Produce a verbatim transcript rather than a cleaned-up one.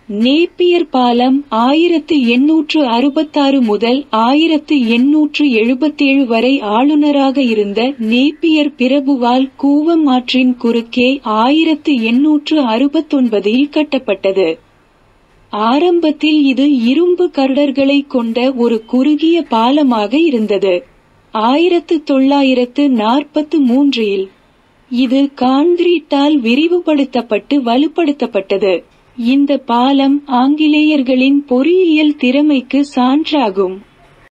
Napier பாலம் ஆயிரத்து எண்ணூற்று அறுபத்தாறு முதல் ஆயிரத்து எண்ணூற்று எழுபத்தேழு வரை ஆளுநராக இருந்த நேப்பியர் பிரபுவால் கூவம் ஆற்றின் குறுக்கே ஆயிரத்து எண்ணூற்று அறுபத்தொன்பதில் கட்டப்பட்டது. ஆரம்பத்தில் இது இரும்பு கர்டர்களை கொண்ட ஒரு குறுகிய பாலமாக இருந்தது. ஆயிரத்து தொள்ளாயிரத்து நாற்பத்து மூன்றில் இது கான்கிரீட்டால் விரிவுபடுத்தப்பட்டு வலுப்படுத்தப்பட்டது. இந்த பாலம் ஆங்கிலேயர்களின் பொறியியல் திறமைக்கு சான்றாகும்.